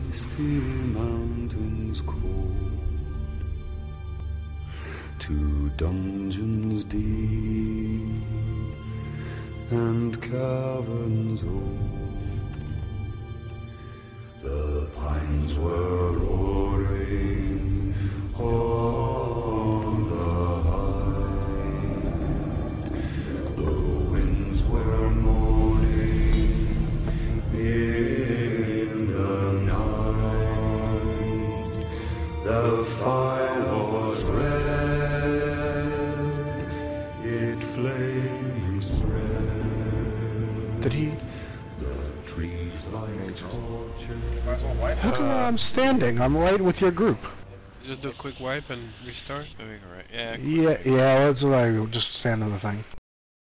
misty mountains cold, to dungeons deep and caverns old. The pines were roaring on the height, the winds were moaning in the night. The fire was red, it flaming spread. Did he? The trees like torches. How come I'm standing? I'm right with your group. Just do a quick wipe and restart. Moving right. Yeah. Yeah, let's just stand on the thing.